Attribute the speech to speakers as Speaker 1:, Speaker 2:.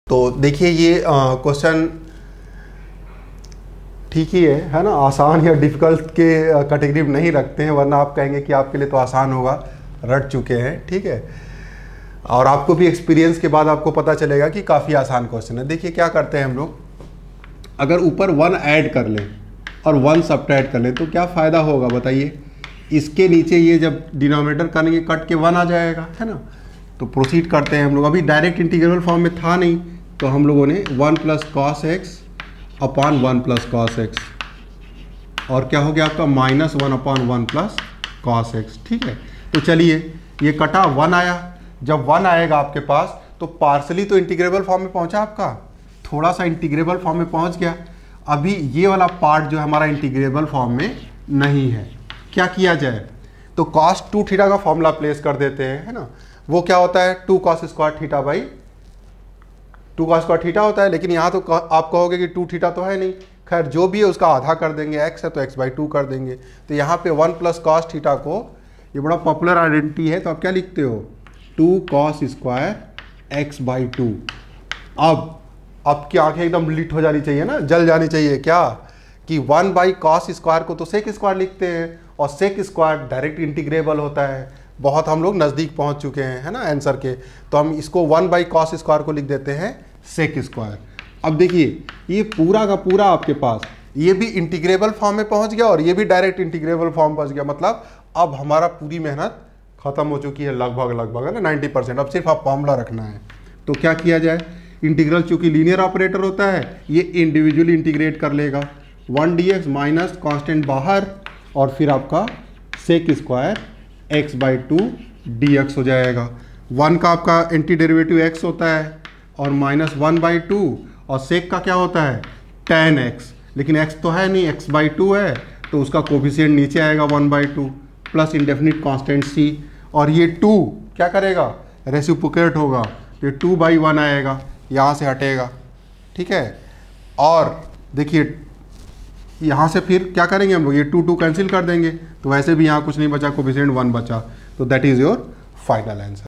Speaker 1: तो देखिए ये क्वेश्चन ठीक ही है ना, आसान या डिफ़िकल्ट के कैटेगरी में नहीं रखते हैं, वरना आप कहेंगे कि आपके लिए तो आसान होगा, रट चुके हैं, ठीक है। और आपको भी एक्सपीरियंस के बाद आपको पता चलेगा कि काफ़ी आसान क्वेश्चन है। देखिए क्या करते हैं हम लोग, अगर ऊपर 1 ऐड कर लें और 1 सब्ट्रैक्ट कर लें तो क्या फ़ायदा होगा बताइए। इसके नीचे ये जब डिनोमिनेटर करेंगे कट के 1 आ जाएगा, है ना। तो प्रोसीड करते हैं हम लोग। अभी डायरेक्ट इंटीग्रेबल फॉर्म में था नहीं, तो हम लोगों ने 1 + cos x upon 1 + cos x, और क्या हो गया आपका -1 अपॉन 1 + cos x, ठीक है। तो चलिए ये कटा 1 आया, जब 1 आएगा आपके पास तो पार्सली तो इंटीग्रेबल फॉर्म में पहुंचा, आपका थोड़ा सा इंटीग्रेबल फॉर्म में पहुंच गया। अभी ये वाला पार्ट जो है हमारा इंटीग्रेबल फॉर्म में नहीं है, क्या किया जाए, तो cos 2θ का फॉर्मूला प्लेस कर देते हैं, है ना। वो क्या होता है 2 cos² θ बाई 2 cos² θ होता है, लेकिन यहाँ तो आप कहोगे कि 2θ तो है नहीं, खैर जो भी है उसका आधा कर देंगे, x है तो x/2 कर देंगे। तो यहाँ पे 1 + cos θ को, ये बड़ा पॉपुलर आइडेंटिटी है, तो आप क्या लिखते हो 2 cos² x/2। अब की आंखें एकदम लिट हो जानी चाहिए ना, जल जानी चाहिए, क्या कि 1/cos² को तो sec² लिखते हैं, और sec² डायरेक्ट इंटीग्रेबल होता है। बहुत हम लोग नज़दीक पहुंच चुके हैं, है ना आंसर के, तो हम इसको 1/cos² को लिख देते हैं sec²। अब देखिए ये पूरा का पूरा आपके पास ये भी इंटीग्रेबल फॉर्म में पहुंच गया और ये भी डायरेक्ट इंटीग्रेबल फॉर्म पहुंच गया, मतलब अब हमारा पूरी मेहनत खत्म हो चुकी है लगभग, है ना 90%। अब सिर्फ आप फॉर्मूला रखना है। तो क्या किया जाए, इंटीग्रल चूंकि लीनियर ऑपरेटर होता है, ये इंडिविजुअली इंटीग्रेट कर लेगा। 1 dx माइनस कांस्टेंट बाहर, और फिर आपका sec² x/2 dx हो जाएगा। 1 का आपका एंटी डेरिवेटिव x होता है, और -1/2, और sec का क्या होता है tan x, लेकिन x तो है नहीं, x/2 है, तो उसका कोफिशिएंट नीचे आएगा 1/2 प्लस इंडेफिनिट कांस्टेंट c, और ये 2 क्या करेगा रेसिप्रोकेट होगा, ये 2/1 आएगा, यहाँ से हटेगा, ठीक है। और देखिए यहाँ से फिर क्या करेंगे हम लोग, ये 2 कैंसिल कर देंगे, तो वैसे भी यहाँ कुछ नहीं बचा, कोफिशिएंट 1 बचा, तो that is your final answer.